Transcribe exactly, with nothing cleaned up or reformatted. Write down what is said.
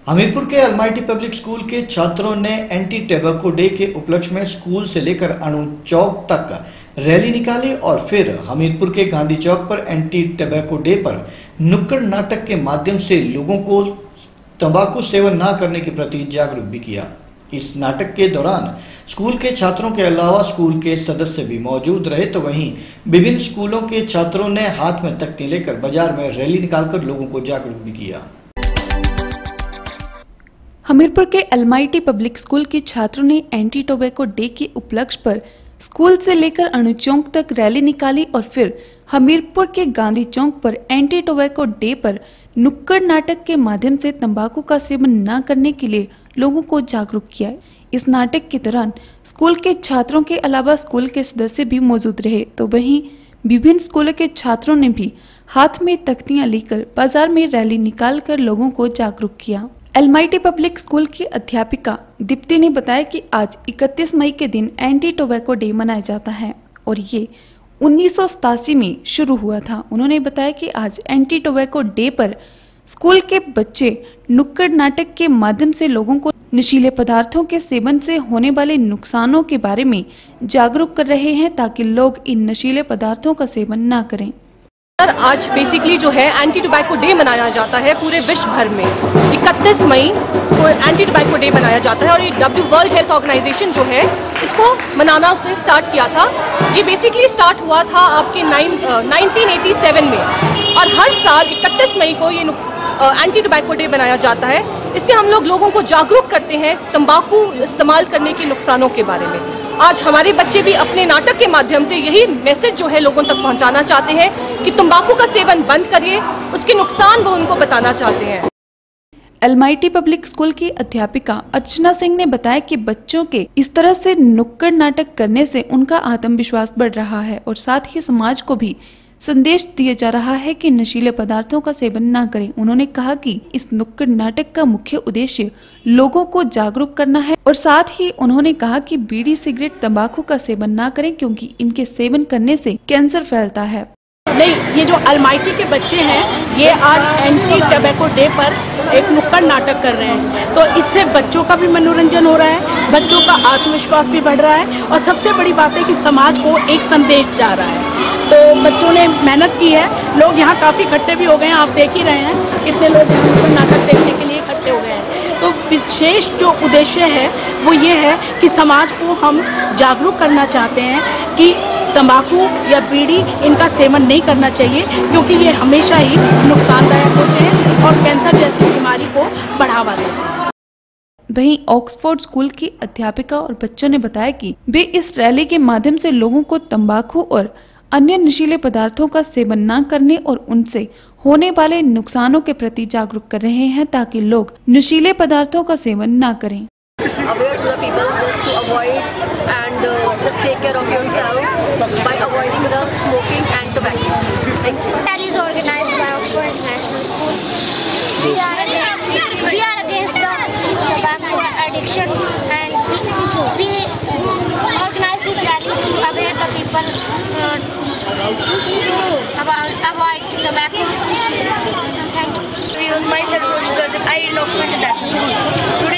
हमीरपुर के Almighty public school के छात्रों ने एंटी टैबेको डे के उपलक्ष्य में स्कूल से लेकर अणु चौक तक रैली निकाली और फिर हमीरपुर के गांधी चौक पर एंटी टैबेको डे पर नुक्कड़ नाटक के माध्यम से लोगों को तंबाकू सेवन न करने के प्रति जागरूक भी किया। इस नाटक के दौरान स्कूल के छात्रों के अलावा स्कूल के सदस्य भी मौजूद रहे, तो वहीं विभिन्न स्कूलों के छात्रों ने हाथ में तख्ती लेकर बाजार में रैली निकालकर लोगों को जागरूक भी किया। हमीरपुर के अलमाइटी पब्लिक स्कूल के छात्रों ने एंटी टोबैको डे के उपलक्ष्य पर स्कूल से लेकर अणु चौक तक रैली निकाली और फिर हमीरपुर के गांधी चौक पर एंटी टोबैको डे पर नुक्कड़ नाटक के माध्यम से तंबाकू का सेवन न करने के लिए लोगों को जागरूक किया। इस नाटक के दौरान स्कूल के छात्रों के अलावा स्कूल के सदस्य भी मौजूद रहे, तो वहीं विभिन्न स्कूलों के छात्रों ने भी हाथ में तख्तियां लेकर बाजार में रैली निकालकर लोगों को जागरूक किया। अलमाइटी पब्लिक स्कूल की अध्यापिका दीप्ति ने बताया कि आज इकतीस मई के दिन एंटी टोबैको डे मनाया जाता है और ये उन्नीस सौ सतासी में शुरू हुआ था। उन्होंने बताया कि आज एंटी टोबैको डे पर स्कूल के बच्चे नुक्कड़ नाटक के माध्यम से लोगों को नशीले पदार्थों के सेवन से होने वाले नुकसानों के बारे में जागरूक कर रहे हैं ताकि लोग इन नशीले पदार्थों का सेवन न करें। आज बेसिकली जो है एंटी टोबैको डे मनाया जाता है पूरे विश्व भर में। इकतीस मई को एंटी टोबैको डे मनाया जाता है और ये डब्ल्यू वर्ल्ड हेल्थ ऑर्गेनाइजेशन जो है इसको मनाना उसने स्टार्ट किया था। ये बेसिकली स्टार्ट हुआ था आपके नाइनटीन एटी सेवन में और हर साल इकतीस मई को ये एंटी टोबैको डे मनाया जाता है। इससे हम लोग लोगों को जागरूक करते हैं तंबाकू इस्तेमाल करने के नुकसानों के बारे में। आज हमारे बच्चे भी अपने नाटक के माध्यम से यही मैसेज जो है लोगों तक पहुंचाना चाहते हैं कि तंबाकू का सेवन बंद करिए, उसके नुकसान वो उनको बताना चाहते हैं। अलमाइटी पब्लिक स्कूल की अध्यापिका अर्चना सिंह ने बताया कि बच्चों के इस तरह से नुक्कड़ नाटक करने से उनका आत्मविश्वास बढ़ रहा है और साथ ही समाज को भी संदेश दिया जा रहा है कि नशीले पदार्थों का सेवन न करें। उन्होंने कहा कि इस नुक्कड़ नाटक का मुख्य उद्देश्य लोगों को जागरूक करना है और साथ ही उन्होंने कहा कि बीड़ी सिगरेट तंबाकू का सेवन न करें क्योंकि इनके सेवन करने से कैंसर फैलता है। नहीं, ये जो अलमाइटी के बच्चे हैं ये आज एंटी टोबैको डे पर एक नुक्कड़ नाटक कर रहे हैं, तो इससे बच्चों का भी मनोरंजन हो रहा है, बच्चों का आत्मविश्वास भी बढ़ रहा है और सबसे बड़ी बात है कि समाज को एक संदेश जा रहा है। तो बच्चों ने मेहनत की है, लोग यहाँ काफ़ी इकट्ठे भी हो गए हैं, आप देख ही रहे हैं कितने लोग यहाँ नुक्कड़ नाटक देखने के लिए इकट्ठे हो गए हैं। तो विशेष जो उद्देश्य है वो ये है कि समाज को हम जागरूक करना चाहते हैं कि तंबाकू या बीड़ी इनका सेवन नहीं करना चाहिए क्योंकि ये हमेशा ही नुकसानदायक होते हैं और कैंसर जैसी बीमारी को बढ़ावा देते हैं। वहीं ऑक्सफोर्ड स्कूल की अध्यापिका और बच्चों ने बताया कि वे इस रैली के माध्यम से लोगों को तंबाकू और अन्य नशीले पदार्थों का सेवन न करने और उनसे होने वाले नुकसानों के प्रति जागरूक कर रहे हैं ताकि लोग नशीले पदार्थों का सेवन न करें। Aware to the people just to avoid and uh, just take care of yourself by avoiding the smoking and tobacco. Thank you. Rally is organized by Oxford International School. We are against we are against the tobacco addiction and we, we organize this rally to aware the people uh, about avoid tobacco. Thank you. Myself, I in Oxford International School.